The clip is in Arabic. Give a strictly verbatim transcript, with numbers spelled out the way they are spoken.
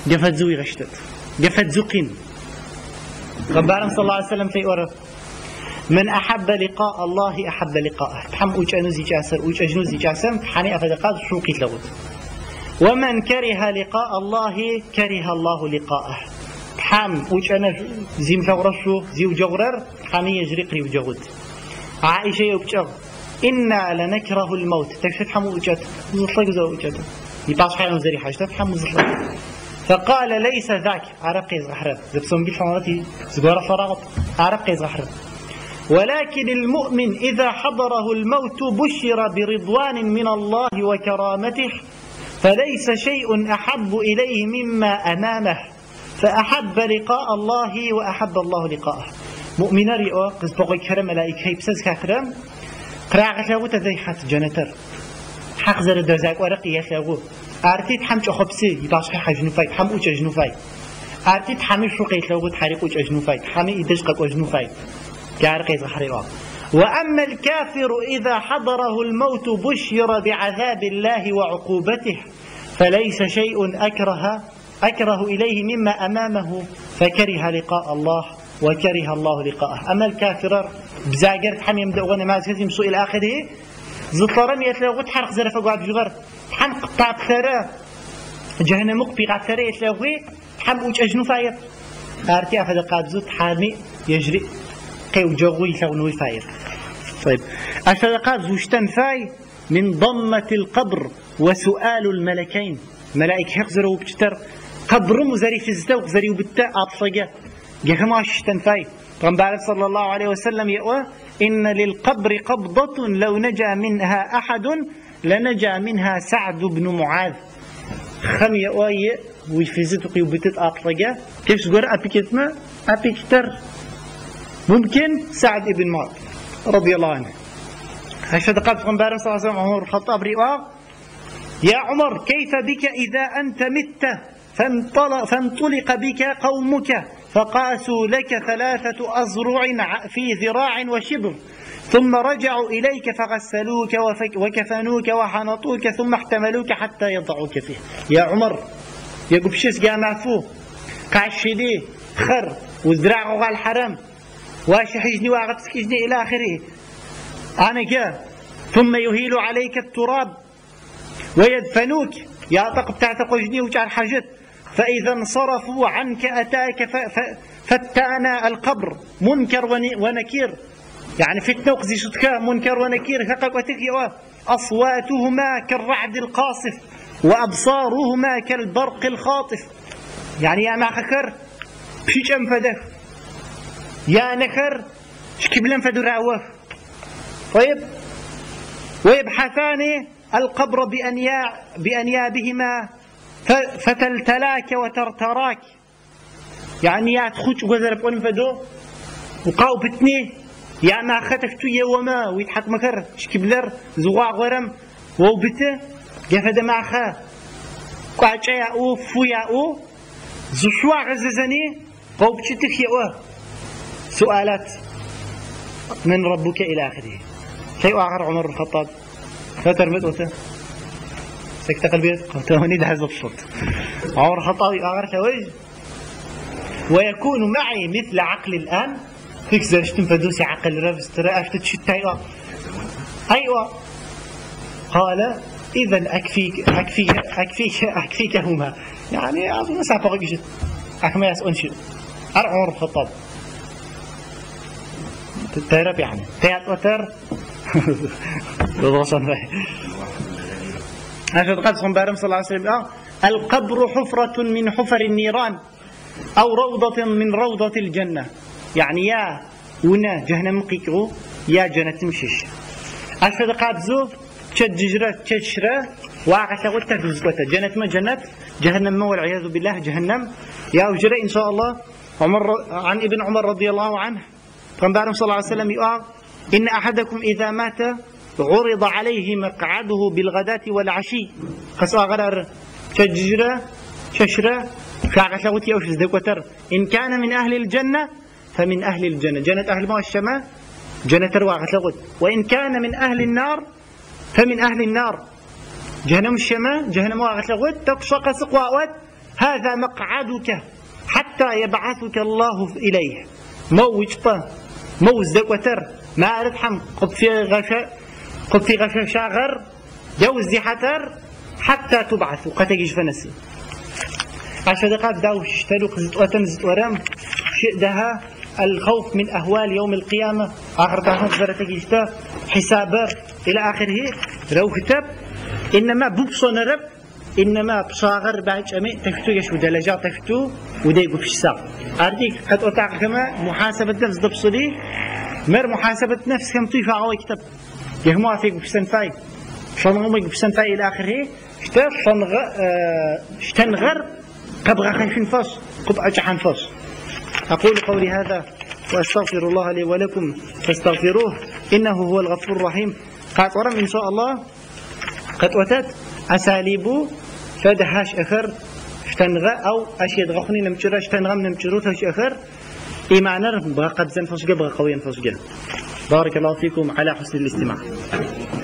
قفت زوي غشتت قفت زقين غبارم صلى الله عليه وسلم في أورف من أحب لقاء الله أحب لقاءه تحم وجه نزي جاسر وجه نزي جاسم حني أفدقات شوقي لغت ومن كره لقاء الله كره الله لقاءه تحم وجه أنا زيم جورشو زيو جورر حني يجري قريب جود عائشة يبجغ إنا لنكره الموت تكشف حمو وجهت زلق زو وجهت يباص حيان زري حاجة تحم زلق فقال ليس ذاك عرق يزغحر زبسون بيت حمارتي زغورة فراغط عرق يزغحر ولكن المؤمن إذا حضره الموت بشر برضوان من الله وكرامته فليس شيء أحب إليه مما أمامه فأحب لقاء الله وأحب الله لقاءه مؤمن رئو قصبغي كرم ملائكة بسز كرم قراغة لغو تذيحات جنتر حق زر درزاك ورقي يخلغو أرتيت حمش أخبسي يباشي حجنوفاي حم أوش أجنوفاي أرتيت حمش شوقيت لغو تحريق أوش أجنوفاي حمي إدشقك أجنوفاي كارقي زحريوا وأما الكافر إذا حضره الموت بشر بعذاب الله وعقوبته فليس شيء أكره أكره إليه مما أمامه فكره لقاء الله وكره الله لقاءه. أما الكافر بزاجر حميم دعوانا ما زكزم سوء الآخره زطرم يتلاغو تحرق زرفة قاعد جغر حم قطع ثرى جهنم مقبقع ثرى يتلاغوي حم أوج أجنو فاير أرتي أفضل قابزوت حامي يجري قيو جغوي ثغنوي فاير. طيب أفضل زوجتان فاي من ضمة القبر وسؤال الملكين ملائك يخزروا بجتر قبر مزاري في الزتوق زري وبالتاء أطلقه جهماش تنفاي رمضان صلى الله عليه وسلم يقول إن للقبر قبضة لو نجا منها أحد لنجا منها سعد بن معاذ خم يقول ويفزتقي وبتت أطلقه كيف تقول أبيكتما أبيكتر ممكن سعد بن معاذ رضي الله عنه هشد قد رمضان صلى الله عليه وسلم عمر الخطاب رئاه يا عمر كيف بك إذا أنت مت فانطلق بك قومك فقاسوا لك ثلاثة أزرع في ذراع وشبر ثم رجعوا إليك فغسلوك وكفنوك وحنطوك ثم احتملوك حتى يضعوك فيه. يا عمر يا قبشس جامع فوه قاشلي خر وزرع على الحرم واشحجني واغتسكجني إلى آخره أنا جاء ثم يهيل عليك التراب ويدفنوك يا طق بتاعتك وجني وجع الحاجات فإذا انصرفوا عنك أتاك فتانا القبر منكر ونكير يعني فتنة وقزي شتكا منكر ونكير فقوتك أصواتهما كالرعد القاصف وأبصارهما كالبرق الخاطف يعني يا معخر بشيش أنفده يا نخر شكبلن فدرعوه طيب ويبحثان القبر بأنيا بأنيابهما فتلتلاك وترتراك يعني يا تخوش وذرب أنفدو وقاو بتني يا ما ختك تويا وما ويتحق مكر شكبلر زواع غرم وبته جفد معخا قاعجا او فويا او زشوا غززني قاو بتشتك يا سؤالات من ربك إلى آخره شيء آخر عمر الخطاب فتر مدوته سكت قلبي قلتوني ده هذا الصوت عمر الخطاب آخر شوي ويكون معي مثل عقل الآن فيك زرشتم فدوسي عقل رفس ترى أفتت شتى أيوة أيوة قال إذا أكفيك أكفيك أكفيك أكفيكهما يعني أظن سأبغى جد أكما يسأل شيء عمر الخطاب تترب يعني تيات وتر بالرسول فيه أشهد قد صنبارم صلى الله عليه وسلم آه. القبر حفرة من حفر النيران أو روضة من روضة الجنة يعني يا ونا جهنم قيقو يا جنة مشيش أشهد قد زو تشجرة تشرة واقع وتا جزء جنة ما جنة جهنم ما والعياذ بالله جهنم يا وجرى إن شاء الله عمر عن ابن عمر رضي الله عنه قال صلى الله عليه وسلم يقول إن أحدكم إذا مات عرض عليه مقعده بالغداة والعشي قصة غرر تشجرة تشرة كعشوتي أو شزدكوتر إن كان من أهل الجنة فمن أهل الجنة جنة أهل ما الشماء جنة رواغتلغت وإن كان من أهل النار فمن أهل النار جهنم الشماء جهنم واغتلغت تقشق سقواوات هذا مقعدك حتى يبعثك الله إليه موج طه موز دكوتر ما أردحم قد في غشا قد في غشا شاغر جوز دي حتر حتى تبعث قتجيش فنسي عشان دقات داو اشتلوا قزت وتم زت ورم شئدها الخوف من أهوال يوم القيامة آخر دهان زرتجيشتا حسابه إلى آخره رو كتاب إنما بوبصو نرب إنما بصاغر بعد أمي تفتو يشو دلجات تفتو وديقو في الساق أرديك قد أتاق كما محاسبة نفس دبصلي مر محاسبة نفس كم تيفا عوي كتاب يهموا فيك بسنفاي شنغم بسنفاي إلى آخره كتاب شنغ شتنغر قبغى خنفين فص قب أجحن فص أقول قولي هذا وأستغفر الله لي ولكم فاستغفروه إنه هو الغفور الرحيم قد ورم إن شاء الله قد أتت أساليبه فدهاش أخر شتنغى أو أشيد غخني نمشرا شتنغى نمشروتهاش أخر إيمانر بغى قد زنفص بغى قوي ينفص بارك الله فيكم على حسن الاستماع.